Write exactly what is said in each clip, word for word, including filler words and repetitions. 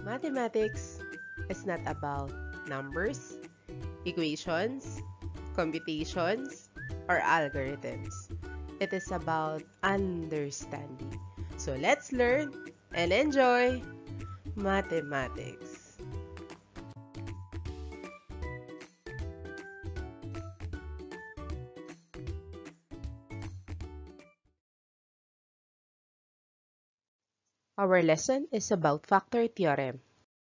Mathematics is not about numbers, equations, computations, or algorithms. It is about understanding. So let's learn and enjoy mathematics. Our lesson is about factor theorem.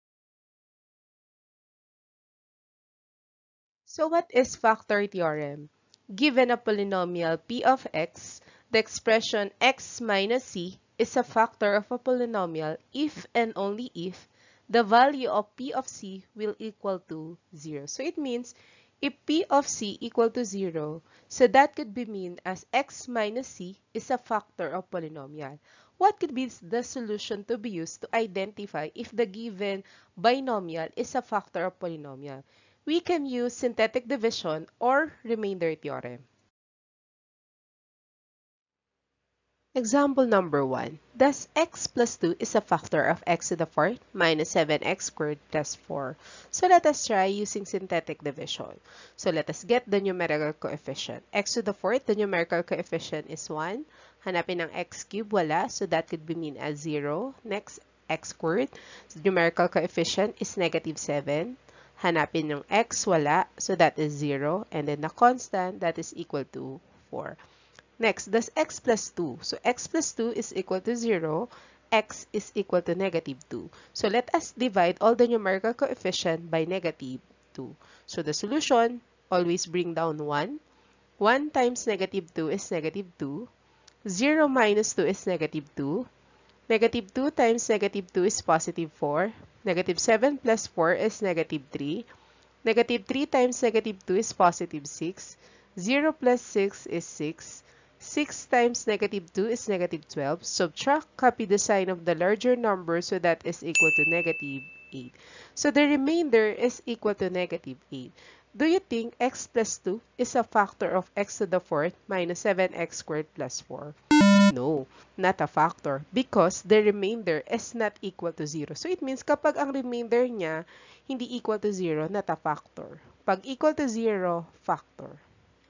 So what is factor theorem? Given a polynomial p of x, the expression x minus c is a factor of a polynomial if and only if the value of p of c will equal to zero. So it means if p of c equal to zero, so that could be mean as x minus c is a factor of polynomial. What could be the solution to be used to identify if the given binomial is a factor of polynomial? We can use synthetic division or remainder theorem. Example number one. Thus, x plus two is a factor of x to the fourth minus seven x squared plus four. So let us try using synthetic division. So let us get the numerical coefficient. X to the fourth, the numerical coefficient is one. Hanapin ng x cubed, wala. So that could be mean as zero. Next, x squared. So the numerical coefficient is negative seven. Hanapin ng x, wala. So that is zero. And then the constant, that is equal to four. Next, does x plus two. So x plus two is equal to zero. X is equal to negative two. So let us divide all the numerical coefficient by negative two. So the solution, always bring down one. one times negative two is negative two. zero minus two is negative two. Negative two times negative two is positive four. Negative seven plus four is negative three. Negative three times negative two is positive six. zero plus six is six. six times negative two is negative twelve. Subtract, copy the sign of the larger number, so that is equal to negative eight. So the remainder is equal to negative eight. Do you think x plus two is a factor of x to the fourth minus seven x squared plus four? No, not a factor because the remainder is not equal to zero. So it means kapag ang remainder niya hindi equal to zero, not a factor. Pag equal to zero, factor.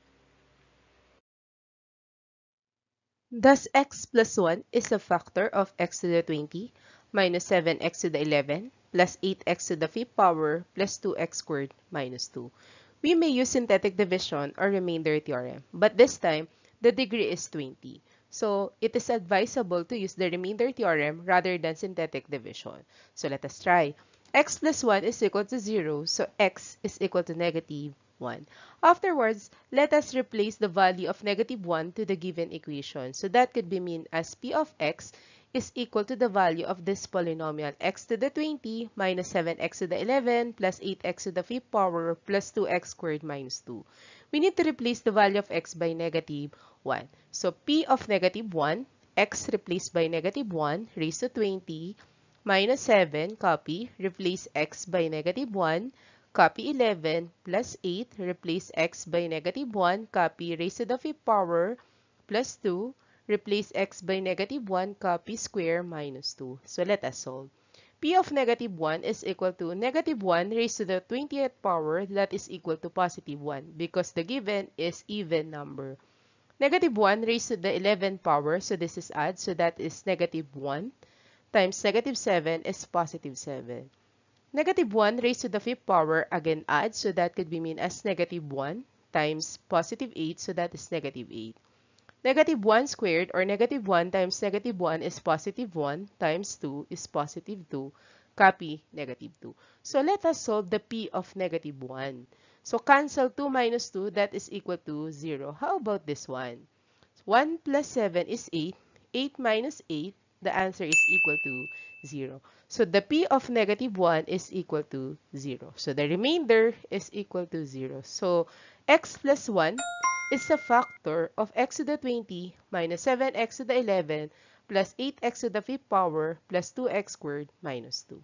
Thus, x plus one is a factor of x to the twenty minus seven x to the eleven plus eight x to the fifth power plus two x squared minus two. We may use synthetic division or remainder theorem, but this time, the degree is twenty. So, it is advisable to use the remainder theorem rather than synthetic division. So, let us try. X plus one is equal to zero, so x is equal to negative one. Afterwards, let us replace the value of negative one to the given equation. So that could be mean as p of x is equal to the value of this polynomial x to the twenty minus seven x to the eleven plus eight x to the fifth power plus two x squared minus two. We need to replace the value of x by negative one. So p of negative one, x replaced by negative one raised to twenty minus seven, copy, replace x by negative one, copy eleven plus eight, replace x by negative one, copy raised to the fifth power, plus two, replace x by negative one, copy square minus two. So let us solve. P of negative one is equal to negative one raised to the twentieth power, that is equal to positive one because the given is even number. Negative one raised to the eleventh power, so this is add, so that is negative one times negative seven is positive seven. Negative one raised to the fifth power, again add, so that could be mean as negative one times positive eight, so that is negative eight. Negative one squared or negative one times negative one is positive one times two is positive two. Copy negative two. So let us solve the p of negative one. So cancel two minus two, that is equal to zero. How about this one? one plus seven is eight. eight minus eight, the answer is equal to zero. So the p of negative one is equal to zero. So the remainder is equal to zero. So x plus one is a factor of x to the twenty minus seven x to the eleven plus eight x to the fifth power plus two x squared minus two.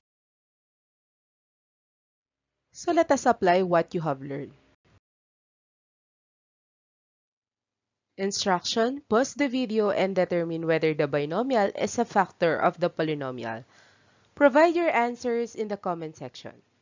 So let us apply what you have learned. Instruction: pause the video and determine whether the binomial is a factor of the polynomial. Provide your answers in the comment section.